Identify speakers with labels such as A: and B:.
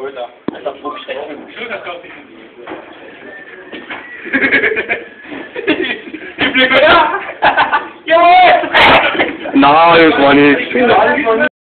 A: Schulter. Einfach Druckstrecken. Schulter kauft sich die Blick, oder? Jawohl!
B: Nein, das war nicht.